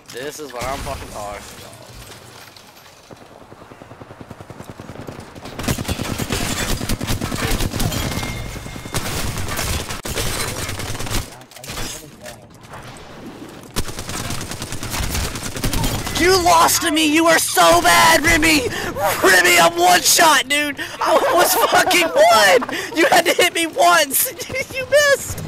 This is what I'm fucking talking about. You lost to me! You are so bad, Reimy! Reimy, I'm one shot, dude! I was fucking one! You had to hit me once! You missed!